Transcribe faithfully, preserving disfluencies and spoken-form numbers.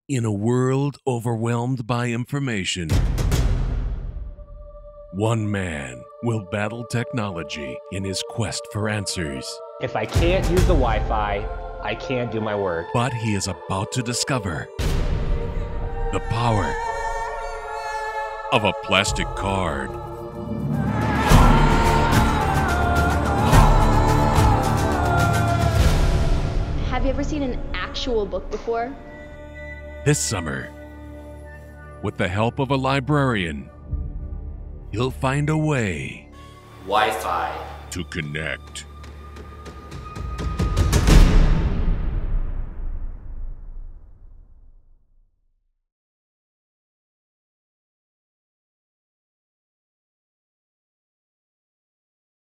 In a world overwhelmed by information, one man will battle technology in his quest for answers. If I can't use the Wi-Fi, I can't do my work. But he is about to discover the power of a plastic card. Have you ever seen an actual book before? This summer, with the help of a librarian, he'll find a way Wi-Fi to connect